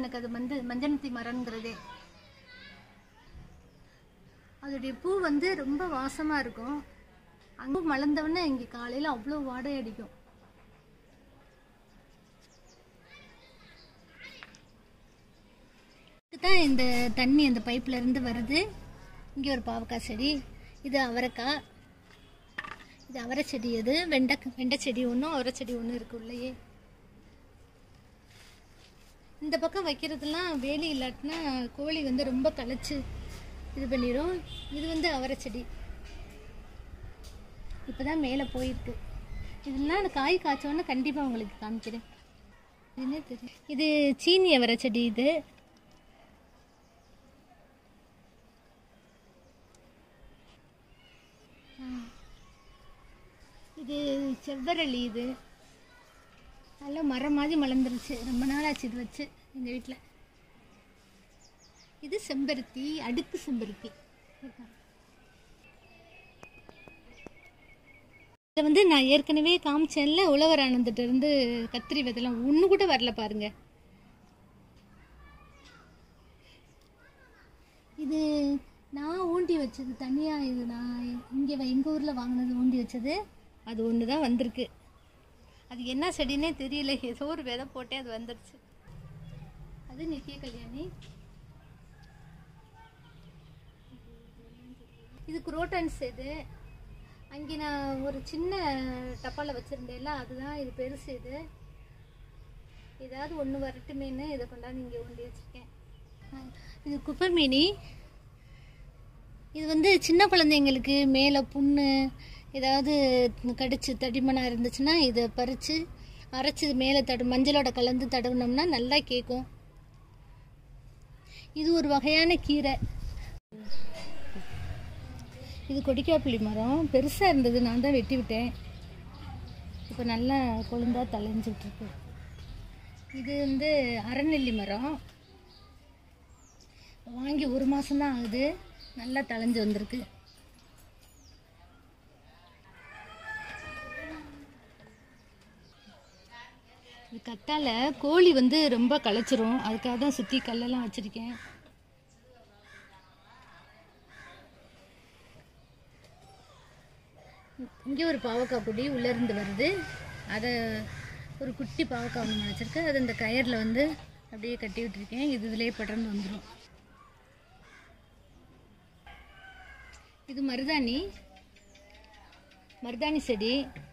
எனக்கு அது வந்து மஞ்சனத்தி மரம்ங்கிறதே. அதோடைய பூ வந்து ரொம்ப வாசமாக இருக்கும். அங்கே மலர்ந்தவொடனே இங்கே காலையில் அவ்வளோ வாடை அடிக்கும். தான் இந்த தண்ணி அந்த பைப்பில் இருந்து வருது. இங்கே ஒரு பாவக்காய் செடி, இது அவரைக்காய், இது அவரை செடி, அது வெண்டை செடி ஒன்றும் அவரை செடி ஒன்றும் இருக்கு உள்ளேயே. இந்த பக்கம் வைக்கிறதுலாம் வேலி இல்லாட்டினா கோழி வந்து ரொம்ப களைச்சு இது பண்ணிடும். இது வந்து அவரை செடி இப்போதான் மேலே போயிருக்கு. இதெல்லாம் அந்த காய் காய்ச்சோன்னு கண்டிப்பாக உங்களுக்கு காமிக்கிறேன். இதுன்னே தெரியும். இது சீனி அவரை செடி. இது செவ்வரளி. இது நல்லா மரம் மாதிரி மலர்ந்துருச்சு. ரொம்ப நாள் ஆச்சு இது வச்சு எங்கள் வீட்டில். இது செம்பருத்தி, அடுக்கு செம்பருத்தி. இதை வந்து நான் ஏற்கனவே காமிச்சேன்ல, உழவர் ஆனந்திட்ட இருந்து கத்திரி விதெல்லாம் ஒன்று கூட வரல பாருங்க. இது நான் ஊண்டி வச்சது தனியாக. இது நான் இங்கே எங்கள் ஊரில் வாங்கினது ஊண்டி வச்சது. அது ஒன்று தான் வந்திருக்கு. அது என்ன செடின்னே தெரியல, ஏதோ ஒரு விதை போட்டே அது வந்துடுச்சு. அது நித்திய கல்யாணி. இது குரோட்டன்ஸ். இது அங்கே நான் ஒரு சின்ன டப்பாவில் வச்சுருந்தேன்ல, அதுதான் இது பெருசு. இது ஏதாவது ஒன்று வரட்டுமேன்னு இதை கொண்டாந்து இங்கே ஊண்டி வச்சுருக்கேன். இது குப்பைமேனி. இது வந்து சின்ன குழந்தைங்களுக்கு மேலே புண்ணு ஏதாவது கடிச்சு தடிமனாக இருந்துச்சுன்னா இதை பறித்து அரைச்சி மேலே மஞ்சளோட கலந்து தடவினோம்னா நல்லா கேட்கும். இது ஒரு வகையான கீரை. இது கொடிக்காப்புளி மரம். பெருசாக இருந்தது, நான் தான் வெட்டி விட்டேன். இப்போ நல்லா கொழுந்தா தளைஞ்சிட்ருக்கு. இது வந்து அரைநெல்லி மரம். வாங்கி 1 மாதம்தான் ஆகுது, நல்லா தளைஞ்சு வந்திருக்கு. இது கட்டால கோழி வந்து ரொம்ப களைச்சிரும், அதுக்காக தான் சுற்றி கல்லெல்லாம் வச்சுருக்கேன். இங்கே ஒரு பாவக்காய் கொடி உள்ளேருந்து வருது. அதை ஒரு குட்டி பாவக்காய் ஒன்று வச்சுருக்கேன். அது இந்த கயரில் வந்து அப்படியே கட்டி விட்டுருக்கேன். இது இதிலே படர்ந்து வந்துடும். இது மருதாணி செடி.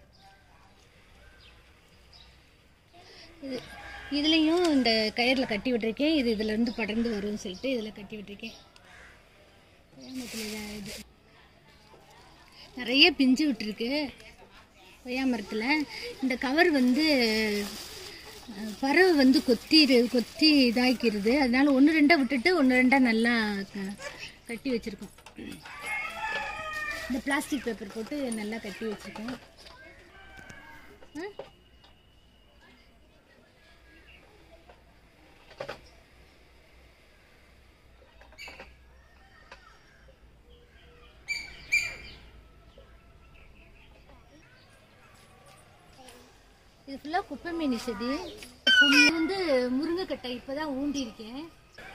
இதுலேயும் இந்த கயரில் கட்டி விட்டுருக்கேன். இது இதிலேருந்து படர்ந்து வரும்னு சொல்லிட்டு இதில் கட்டி விட்டுருக்கேன். இது நிறைய பிஞ்சு விட்டுருக்கு கொய்யா மரத்தில். இந்த கவர் வந்து பறவை வந்து கொத்தி இதாக்கிடுது. அதனால 1-2 விட்டுட்டு 1-2 நல்லா கட்டி வச்சுருக்கோம். இந்த பிளாஸ்டிக் பேப்பர் போட்டு நல்லா கட்டி வச்சுருக்கோம். இது ஃபுல்லாக குப்பைமேனி செடி. இது வந்து முருங்கைக்கட்டை இப்போ தான் ஊண்டியிருக்கேன்.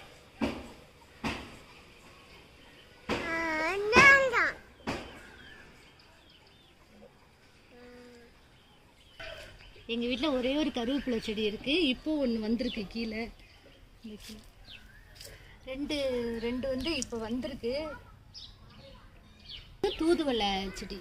எங்கள் வீட்டில் ஒரே ஒரு கருவேப்பிலை செடி இருக்குது. இப்போ ஒன்று வந்திருக்கு கீழே. ரெண்டு வந்து இப்போ வந்திருக்கு. தூதுவளை செடி.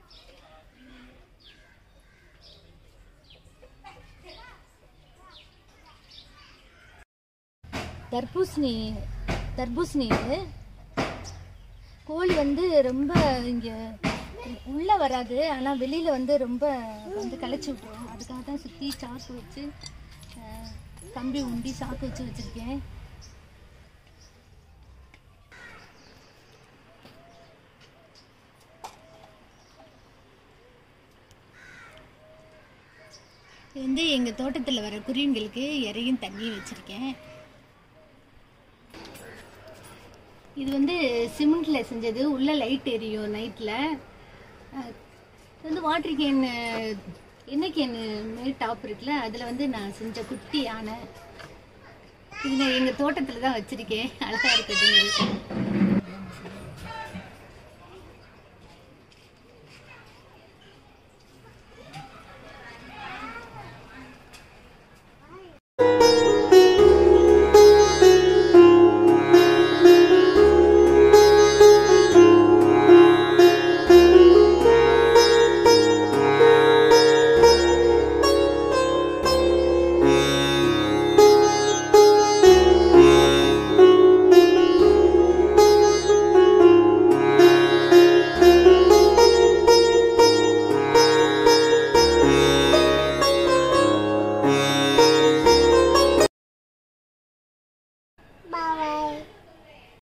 தர்பூசணி. இது கோழி வந்து ரொம்ப இங்கே உள்ளே வராது, ஆனால் வெளியில் வந்து ரொம்ப வந்து களைச்சி விட்டுரும். அதுக்காக தான் சுற்றி சாக்கு வச்சு கம்பி உண்டி சாக்கு வச்சு வச்சுருக்கேன். இது வந்து எங்கள் தோட்டத்தில் வர குருவிங்களுக்கு இறையும் தண்ணியும் வச்சுருக்கேன். இது வந்து சிமெண்ட்டில் செஞ்சது. உள்ளே லைட் எரியும் நைட்டில். இது வந்து வாட்டர் கேன், எண்ணெய் கேன் மேல் டாப் இருக்குல்ல, அதில் வந்து நான் செஞ்ச குட்டி யானை. இது நான் எங்கள் தோட்டத்தில் தான் வச்சுருக்கேன், அழகாக இருக்குதுங்கிறது.